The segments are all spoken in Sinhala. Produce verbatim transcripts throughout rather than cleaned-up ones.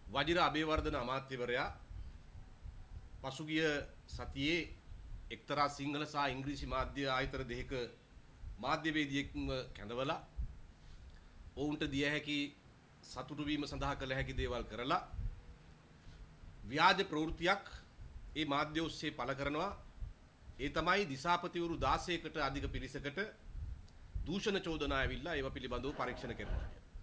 වජිර අබේවර්ධන අමාත්‍යවරයා පසුගිය සතියේ එක්තරා සිංහල සහ ඉංග්‍රීසි මාධ්‍ය ආයතන දෙකක මාධ්‍යවේදියෙක්ම කැඳවලා ඔවුන්ට දිය හැකි සතුටු වීම සඳහා කළ හැකි දේවල් කරලා ව්‍යාජ ප්‍රවෘත්තියක් ඒ මාධ්‍ය ඔස්සේ පළ කරනවා. ඒ තමයි දිසාපතිවරු දාසයකට අධික පිරිසකට දූෂණ චෝදනා ඇවිල්ලා ඒව පිළිබඳව පරීක්ෂණ කරනවා.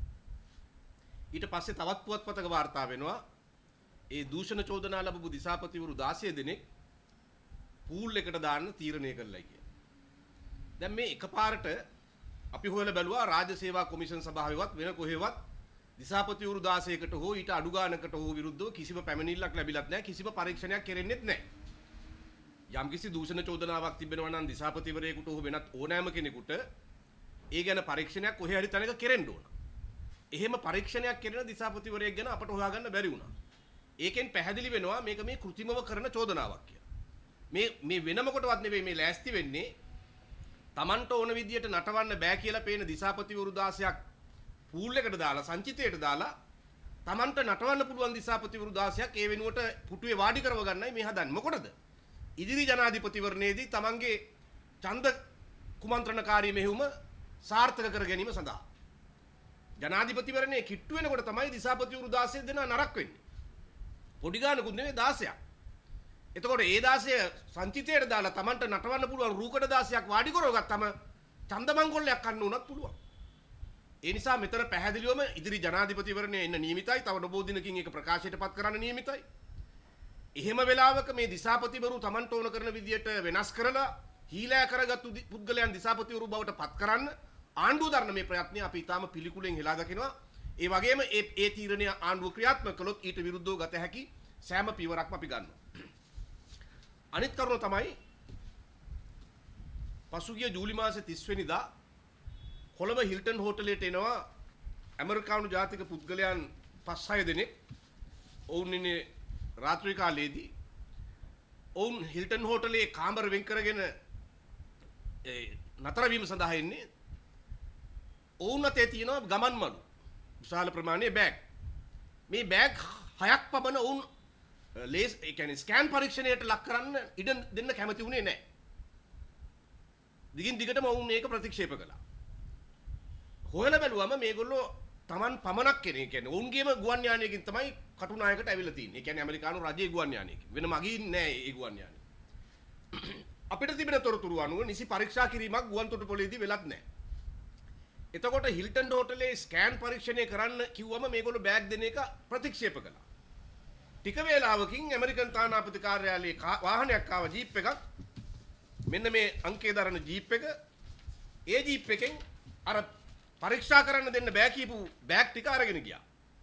ඊට පස්සේ තවත් පුවත්පතක වාර්තා වෙනවා ඒ දූෂණ චෝදනා ලැබපු දිසාපතිවරු දාසය දෙනෙක් පූල් එකට දාන්න තීරණය කළා කියලා. දැන් මේ එකපාරට අපි හොයලා බැලුවා රාජ්‍ය සේවා කොමිෂන් සභාවෙවත් වෙන කොහෙවත් දිසාපතිවරු දාසයකට හෝ ඊට අඩු ගානකට හෝ විරුද්ධව කිසිම පැමිණිල්ලක් ලැබිලත් නැහැ, කිසිම පරීක්ෂණයක් කෙරෙන්නෙත් නැහැ. යම්කිසි දූෂණ චෝදනාවක් තිබෙනවා නම් දිසාපතිවරයෙකුට හෝ වෙනත් ඕනෑම කෙනෙකුට ඒ ගැන පරීක්ෂණයක් කොහේ හරි තැනක කෙරෙන්න ඕන. එහෙම පරීක්ෂණයක් කෙරෙන දිසාපතිවරයෙක් ගැන අපට හොයාගන්න බැරි වුණා. ඒකෙන් පැහැදිලි වෙනවා මේක මේ કૃතිමව කරන චෝදනාවක් කියලා. මේ මේ වෙනම කොටවත් නෙවෙයි මේ ලෑස්ති වෙන්නේ Tamanට ඕන විදියට නටවන්න බෑ කියලා පේන දිසාපතිවරු දාසයක් පූල් එකට දාලා සංචිතයට දාලා Tamanට නටවන්න පුළුවන් දිසාපතිවරු දාසයක් ඒ වෙනුවට පුටුවේ වාඩි කරව ගන්නයි මේ හදන්නේ. මොකටද? ඉදිරි ජනාධිපතිවරණයේදී Tamanගේ ඡන්ද කුමන්ත්‍රණකාරී මෙහෙයුම සාර්ථක කර ගැනීම සඳහා ජනාධිපතිවරණයේ කිට්ටු වෙනකොට තමයි දිසාපතිවරු දාසය දෙනා නරක වෙන්නේ. පොඩි ගානකුත් නෙවෙයි දාසයක්. එතකොට ඒ දාසය සංචිතයට දාලා Tamanට නටවන්න පුළුවන් රූකඩ දාසයක් වාඩි කරවගත්තම ඡන්ද මංගල්‍යයක් ගන්න උනත් පුළුවන්. ඒ නිසා මෙතන පැහැදිලිවම ඉදිරි ජනාධිපතිවරණය එන්න නියමිතයි. තව නොබෝ දිනකින් ඒක ප්‍රකාශයටපත් කරන්න නියමිතයි. එහෙම වෙලාවක මේ දිසාපතිවරු Tamanට ඕන කරන විදියට වෙනස් කරලා හීලෑ කරගත්තු පුද්ගලයන් දිසාපතිවරු බවට පත් කරන්න ආණ්ඩුව දරන මේ ප්‍රයත්නය අපි ඊටාම පිළිකුලෙන් හෙලා දකිනවා. ඒ වගේම ඒ ඒ තීරණය ආණ්ඩුව ක්‍රියාත්මක කළොත් ඊට විරුද්ධව ගත හැකි සෑම පියවරක්ම අපි ගන්නවා. අනිත් කරුණ තමයි පසුගිය ජූලි මාසේ තිස් වෙනිදා කොළඹ හිල්ටන් හෝටලයට එනවා ඇමරිකානු ජාතික පුද්ගලයන් පස් හය දෙනෙක්. ඔවුන් ඉන්නේ රාත්‍රී කාලයේදී. ඔවුන් හිල්ටන් හෝටලේ කාමර වෙන් කරගෙන නතර වීම සඳහා එන්නේ. ඔවුන් අතේ තියෙනවා ගමන් මළු විශාල ප්‍රමාණයේ බෑග්. මේ බෑග් හයක් පමණ ඔවුන් ලේස් ඒ කියන්නේ ස්කෑන් පරීක්ෂණයට ලක් කරන්න ඉඩ දෙන්න කැමති වුණේ නැහැ. දිගින් දිගටම ඔවුන් මේක ප්‍රතික්ෂේප කළා. හොයලා බැලුවම මේගොල්ලෝ Taman පමණක් කෙනෙක් කියන්නේ ඔවුන්ගේම ගුවන් යානයකින් තමයි කටුනායකට ඇවිල්ලා තියෙන්නේ. ඒ කියන්නේ ඇමරිකානු රජයේ ගුවන් යානයකින්. වෙන මගින් නෑ ඒ ගුවන් යානය. අපිට තිබෙන තොරතුරු අනුව නිසි පරීක්ෂා කිරීමක් ගුවන් තොටුපළේදී වෙලත් නෑ. එතකොට හිල්ටන් හෝටලේ ස්කෑන් පරීක්ෂණය කරන්න කිව්වම මේගොල්ලෝ බෑග් දෙන එක ප්‍රතික්ෂේප කළා. ටික වේලාවකින් ඇමරිකන් තානාපති කාර්යාලයේ වාහනයක් ආව ජීප් එකක්. මෙන්න මේ අංකය දරන ජීප් එක. ඒ ජීප් එකෙන් අර පරීක්ෂා කරන්න දෙන්න බෑ කියපු බෑග් ටික අරගෙන ගියා.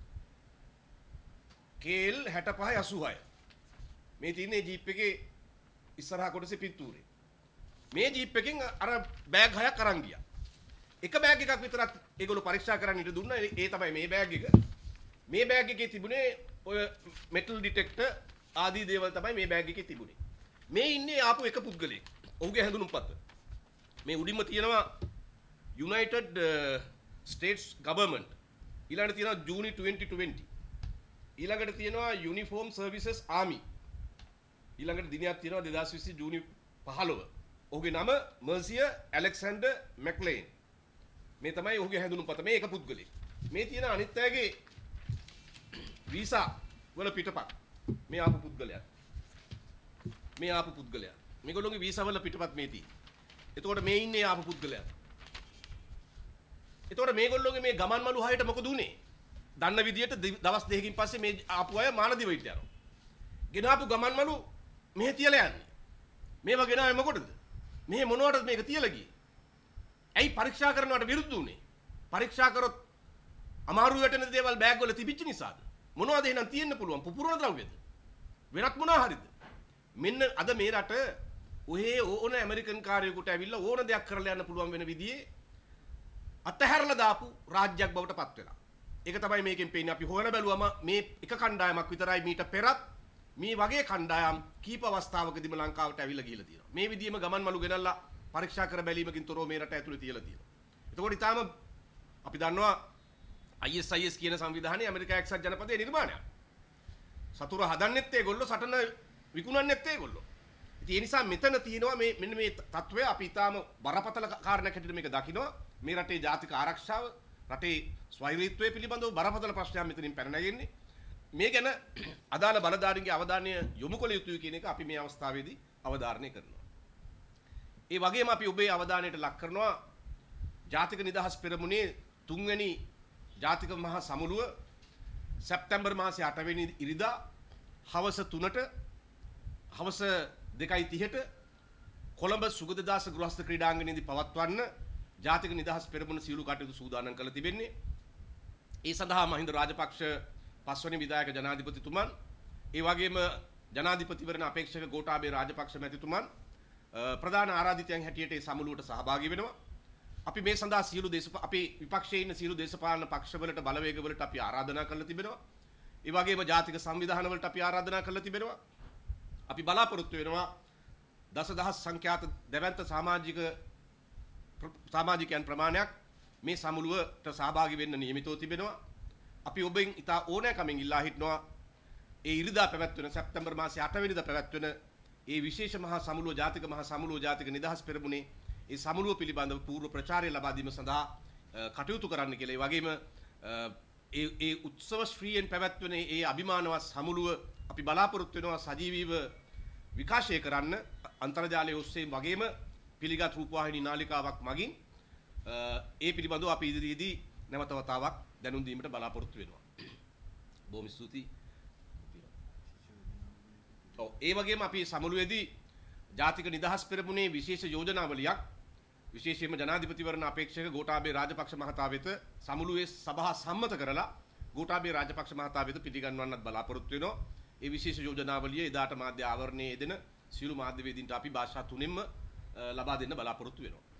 කේල් හැට පහ අසූහය. මේ තියෙන්නේ ජීප් එකේ ඉස්සරහා කොටසේ පිටුරේ. මේ ජීප් එකෙන් අර බෑග් හයක් අරන් ගියා. එක බෑග් එකක් විතරක් ඒගොල්ලෝ පරීක්ෂා කරන්න ඉඩ දුන්නා. ඒ තමයි මේ බෑග් එක. මේ බෑග් එකේ තිබුණේ ඔය මෙටල් ඩිටෙක්ටර් ආදී දේවල් තමයි මේ බෑග් එකේ තිබුණේ. මේ ඉන්නේ ආපු එක පුද්ගලයෙක්. ඔහුගේ හැඳුනුම්පත. මේ උඩින්ම තියෙනවා United uh, States Government. ඊළඟට තියෙනවා June twenty twenty. ඊළඟට තියෙනවා Uniform Services Army. ඊළඟට දිනයක් තියෙනවා දෙදාස් විසි ජූනි පහළොව. ඔහුගේ නම මර්සිය ඇලෙක්සැන්ඩර් මැක්ලේන්. මේ තමයි ඔහුගේ හැඳුනුම්පත. මේ එක පුද්ගලයෙක්. මේ තියෙන අනිත් අයගේ වීසා වල පිටපත්. මේ ආපු පුද්ගලයා. මේ ආපු පුද්ගලයා. මේගොල්ලෝගේ වීසා වල පිටපත් මේ තියෙන්නේ. එතකොට මේ ඉන්නේ ආපු පුද්ගලයා. එතකොට මේගොල්ලෝගේ මේ ගමන් මළු හයට මොකද උනේ? දන්න විදියට දවස් දෙකකින් පස්සේ මේ ආපු අය මානදිවයිට යනවා. ගෙනාපු ගමන් මළු මෙහෙ තියලා යන්නේ. මේව ගෙනාවේ මොකටද? මෙහෙ මොනවටද මේක තියලා ගියේ? ඇයි පරීක්ෂා කරනවට විරුද්ධ උනේ? පරීක්ෂා කරොත් අමාරු වැටෙන දේවල් බෑග් වල තිබිච්ච නිසාද? මොනවද එහෙනම් තියෙන්න පුළුවන්? පුපුරන ද්‍රව්‍යද? වෙනත් මොනවා හරිද? මෙන්න අද මේ රට ඔහේ ඕන ඇමරිකන් කාර්යයකට ඇවිල්ලා ඕන දෙයක් කරලා යන්න පුළුවන් වෙන විදිහේ අතහැරලා දාපු රාජ්‍යයක් බවට පත් වෙලා. ඒක තමයි මේකෙන් පේන්නේ. අපි හොයලා බැලුවම මේ එක කණ්ඩායමක් විතරයි මීට පෙරත් මේ වගේ කණ්ඩායම් කීප අවස්ථාවකදීම ලංකාවට ඇවිල්ලා ගිහලා තියෙනවා. මේ විදිහම ගමන් මළු ගෙනල්ලා පරීක්ෂා කර බැලීමකින් තොරව මේ රට ඇතුලේ තියලා තියෙනවා. එතකොට ඊටාම අපි දන්නවා I S I S කියන සංවිධානය ඇමරිකා එක්සත් ජනපදයේ නිර්මාණයක්. සතුර හදන්නෙත් ඒගොල්ලෝ, සටන විකුණන්නෙත් ඒගොල්ලෝ. ඉතින් ඒ නිසා මෙතන තියෙනවා මේ මෙන්න මේ තත්වය අපි ඊටාම බරපතල කාරණයක් හැටියට මේක දකිනවා. මේ රටේ ජාතික ආරක්ෂාව, රටේ ස්වෛරීත්වය පිළිබඳව බරපතල ප්‍රශ්නයක් මෙතනින් පැන නැගෙන්නේ. මේ ගැන අදාළ බලධාරීන්ගේ අවධානය යොමු කළ යුතුයි කියන එක අපි මේ අවස්ථාවේදී අවධාරණය කරනවා. ඒ වගේම අපි ඔබේ අවධානයට ලක් කරනවා ජාතික නිදහස් පෙරමුණේ තුන්වෙනි ජාතික මහා සමුළුව සැප්තැම්බර් මාසයේ අට වෙනි ඉරිදා හවස තුනට හවස දෙකයි තිහට කොළඹ සුගතදාස ගෘහස්ත ක්‍රීඩාංගණයේදී පවත්වන්න ජාතික නිදහස් පෙරමුණ සියලු කටයුතු සූදානම් කරලා තිබෙන්නේ. ඒ සඳහා මහින්ද රාජපක්ෂ පස්වැනි විධායක ජනාධිපතිතුමන්, ඒ වගේම ජනාධිපතිවරණ අපේක්ෂක ගෝඨාභය රාජපක්ෂ මැතිතුමන් ප්‍රධාන ආරාධිතයන් හැටියට ඒ සමුළුවට සහභාගී වෙනවා. අපි මේ සඳහා සියලු දේශප අපේ විපක්ෂයේ ඉන්න සියලු දේශපාලන පක්ෂවලට බලවේගවලට අපි ආරාධනා කරලා තිබෙනවා. ඒ වගේම ජාතික සංවිධානවලට අපි ආරාධනා කරලා තිබෙනවා. අපි බලාපොරොත්තු වෙනවා දසදහස් සංඛ්‍යාත දැවැන්ත සමාජික සමාජිකයන් ප්‍රමාණයක් මේ සමුළුවට සහභාගී වෙන්න නියමිතව තිබෙනවා. අපි ඔබෙන් ඉතා ඕනෑකමින් ඉල්ලා හිටනවා ඒ ඉරිදා පැවැත්වෙන සැප්තැම්බර් මාසයේ අට වෙනිදා පැවැත්වෙන ඒ විශේෂ මහා සමුළුව ජාතික මහා සමුළුව ජාතික නිදහස් පෙරමුණේ ඒ සමුළුව පිළිබඳව පූර්ව ප්‍රචාරය ලබා දීම සඳහා කටයුතු කරන්න කියලා. ඒ වගේම ඒ ඒ උත්සව ශ්‍රීයෙන් පැවැත්වෙන ඒ අභිමානවත් සමුළුව අපි බලාපොරොත්තු වෙනවා සජීවීව විකාශය කරන්න අන්තර්ජාලය ඔස්සේ වගේම පිළිගත් රූපවාහිනී නාලිකාවක් මගින් ඒ පිළිබඳව අපි ඉදිරියේදී නැවත වතාවක් දැනුම් දීමට බලාපොරොත්තු වෙනවා. බොහොම ස්තුතියි. ඔව් ඒ වගේම අපි සමුළුවේදී ජාතික නිදහස් පෙරමුණේ විශේෂ යෝජනාවලියක් විශේෂයෙන්ම ජනාධිපතිවරණ අපේක්ෂක ගෝඨාභය රාජපක්ෂ මහතා වෙත සමුළුවේ සභා සම්මත කරලා ගෝඨාභය රාජපක්ෂ මහතා වෙත පිළිගන්වන්නත් බලාපොරොත්තු වෙනවා. ඒ විශේෂ යෝජනාවලිය එදාට මාධ්‍ය ආවරණයේ යෙදෙන සියලු මාධ්‍යවේදීන්ට අපි භාෂා තුනෙන්ම ලබා දෙන්න බලාපොරොත්තු වෙනවා.